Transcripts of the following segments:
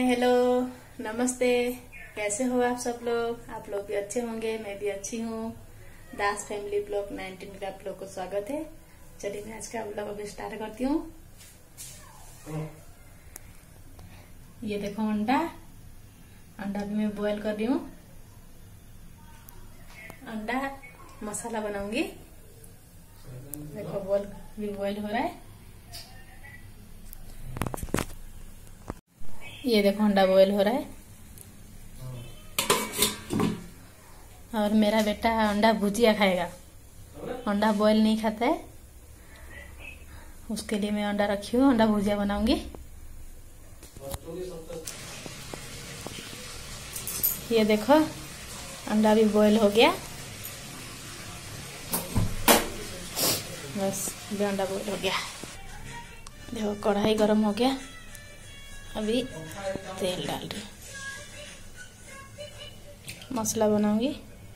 Hello, नमस्ते। कैसे हो आप सब लोग? आप लोग भी अच्छे होंगे, मैं भी अच्छी हूँ। दास फैमिली ब्लॉग 19 का आप लोग को स्वागत है। चलिए मैं आज का ब्लॉग अभी स्टार्ट करती हूँ। ये देखो अंडा भी मैं बॉईल कर रही हूँ। अंडा मसाला बनाऊंगी। देखो बॉईल हो रहा है। ये देखो अंडा बॉईल हो रहा है। और मेरा बेटा अंडा भुजिया खाएगा, अंडा बॉईल नहीं खाता है। उसके लिए मैं अंडा रखी हूँ, अंडा भुजिया बनाऊंगी। ये देखो अंडा भी बॉईल हो गया। बस भी अंडा बॉईल हो गया। देखो कढ़ाई गरम हो गया। अभी तेल डाल रही, मसाला बनाऊंगी।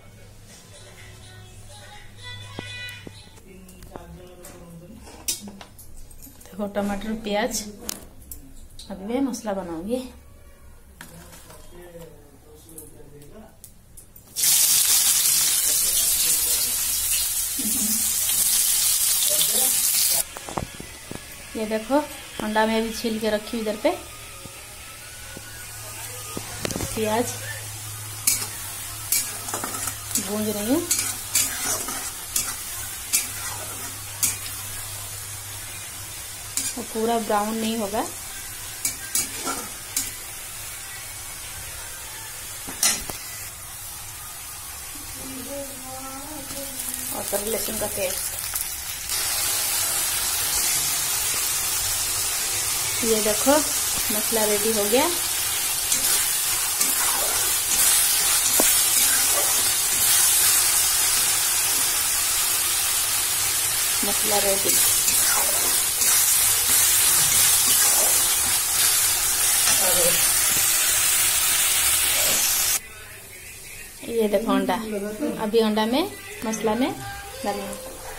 देखो टमाटर प्याज, अभी मैं मसाला बनाऊंगी। ये देखो अंडा में अभी छील के रखी इधर पे। प्याज भूंज रही हूँ। वो पूरा ब्राउन नहीं होगा। और फिर लहसुन का पेस्ट। ये देखो मसाला रेडी हो गया। मसाला रेडी। ये देखो अंडा, अभी अंडा में मसाला में डालूंगी।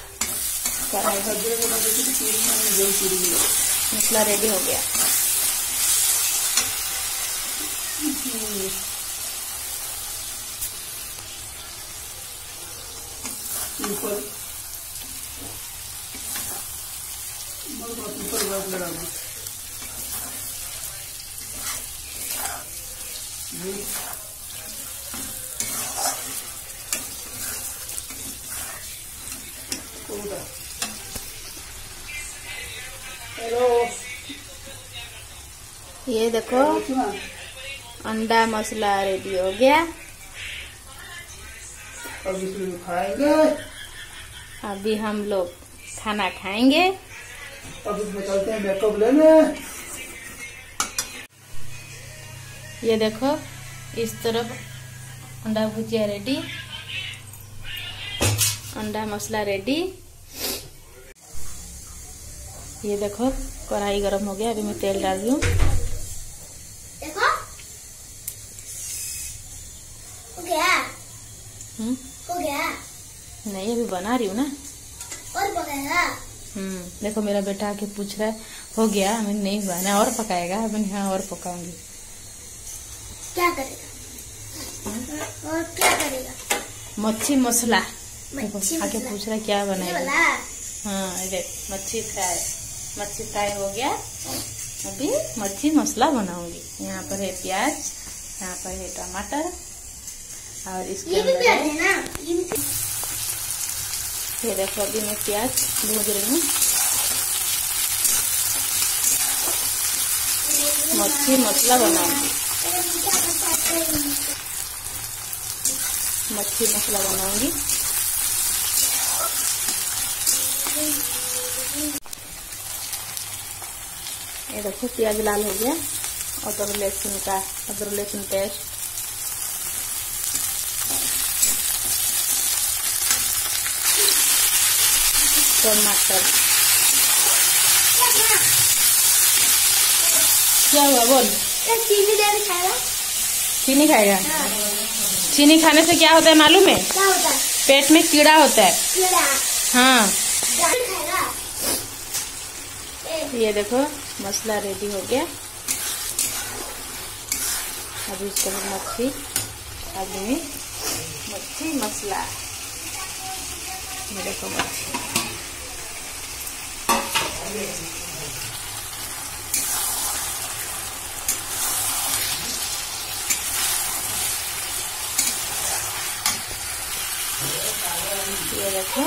मसाला रेडी हो गया। ये देखो अंडा मसाला रेडी हो गया। अभी हम लोग खाना खाएंगे। अब इसमें चलते हैं मेकअप लेने। ये देखो इस तरफ अंडा भुजिया रेडी, अंडा मसाला रेडी। ये देखो कढ़ाई गरम हो गया। अभी मैं तेल डाल रही हूँ। देखो हो गया। हो गया नहीं, अभी बना रही हूँ ना। और पकाएगा। देखो मेरा बेटा आके पूछ रहा है हो गया। मैंने नहीं हुआ ना, और पकाएगा। मैंने हाँ और पकाऊंगी। क्या करेगा? और क्या करेगा? मच्छी मसाला। देखो मच्छी आके मसाला। पूछ रहा है क्या ये बनाएगा। वाला? हाँ देख, मच्छी फ्राई हो गया। अभी मच्छी मसाला बनाऊंगी। यहाँ पर है प्याज, यहाँ पर है टमाटर, और इसके ये भी अंदर प्याज है। है ना? ये भी ये देखो अभी मैं प्याज भून रही हूँ। मच्छी मसाला बनाऊंगी। मच्छी मसाला बनाऊंगी। ये देखो प्याज लाल हो गया। अदरक लहसुन पेस्ट, टमाटर। क्या हुआ बोल? चीनी दे खाएगा। चीनी खाएगा? चीनी खाने से क्या होता है मालूम है? क्या होता है? पेट में कीड़ा होता है। कीड़ा। हाँ। खाएगा। ये देखो मसाला रेडी हो गया। अभी इसको मच्छी अभी मच्छी मसला मेरे को मच्छी ये देखो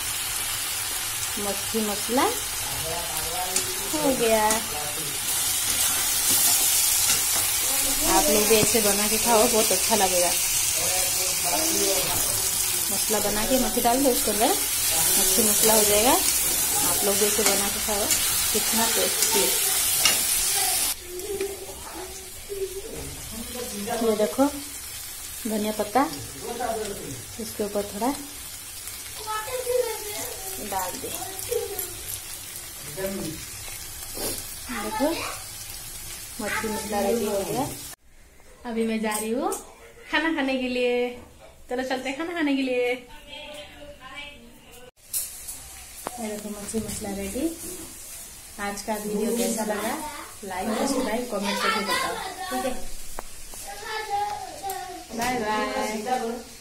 मच्छी मसला हो गया। आप लोग भी ऐसे बना के खाओ, बहुत अच्छा लगेगा। मसला बना के मच्छी डाल दो उसके अंदर, मच्छी मसला हो जाएगा। आप लोग भी ऐसे बना के खाओ, कितना टेस्टी। ये देखो धनिया पत्ता, इसके ऊपर थोड़ा डाल दे। देखो मच्छी मसला रेडी हो गया। अभी मैं जा रही हूँ खाना खाने के लिए। चलो चलते हैं खाना खाने के लिए। देखो मच्छी मसला रेडी। आज का वीडियो कैसा लगा लाइक सब्सक्राइब कमेंट करके बताओ, ठीक है। Bye bye.